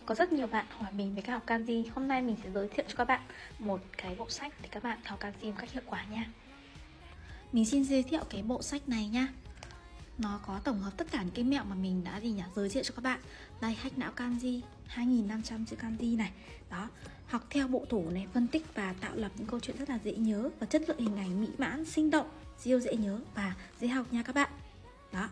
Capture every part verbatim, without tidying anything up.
Có rất nhiều bạn hỏi mình về cách học canxi. Hôm nay mình sẽ giới thiệu cho các bạn một cái bộ sách để các bạn học canxi một cách hiệu quả nha. Mình xin giới thiệu cái bộ sách này nha. Nó có tổng hợp tất cả những cái mẹo mà mình đã gì nhỉ giới thiệu cho các bạn. Đây, hack não canxi, hai nghìn năm trăm chữ canxi này. Đó, học theo bộ thủ này, phân tích và tạo lập những câu chuyện rất là dễ nhớ và chất lượng hình ảnh mỹ mãn, sinh động, siêu dễ nhớ và dễ học nha các bạn. Đó.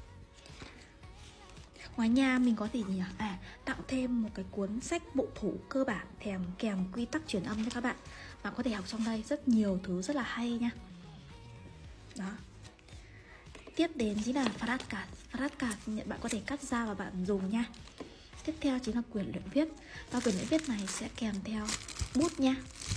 Ngoài nhà mình có thể gì nhỉ? À, tặng thêm một cái cuốn sách bộ thủ cơ bản kèm kèm quy tắc truyền âm cho các bạn. Bạn có thể học trong đây rất nhiều thứ rất là hay nha. Đó. Tiếp đến chính là flashcard. Flashcard bạn có thể cắt ra và bạn dùng nha. Tiếp theo chính là quyển luyện viết. Và quyển luyện viết này sẽ kèm theo bút nha.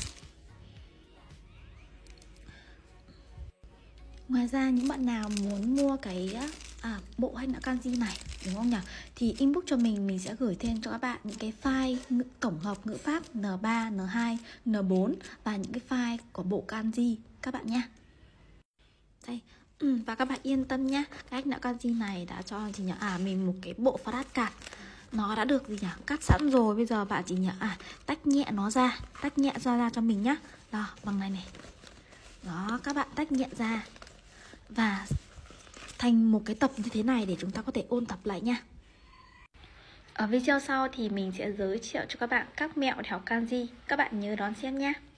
Ngoài ra những bạn nào muốn mua cái à, bộ hack não canxi này đúng không nhỉ, thì inbox cho mình, mình sẽ gửi thêm cho các bạn những cái file ngữ, tổng hợp ngữ pháp N ba, N hai, N bốn và những cái file của bộ canxi các bạn nha. Đây. Ừ, và các bạn yên tâm nhá, cái hack não canxi này đã cho gì nhỉ? À mình một cái bộ flashcard. Nó đã được gì nhỉ? Cắt sẵn rồi, bây giờ bạn chỉ nhỉ à tách nhẹ nó ra, tách nhẹ ra ra cho mình nhá. Đó, bằng này này. Đó, các bạn tách nhẹ ra và thành một cái tập như thế này để chúng ta có thể ôn tập lại nha. Ở video sau thì mình sẽ giới thiệu cho các bạn các mẹo để học canxi. Các bạn nhớ đón xem nha.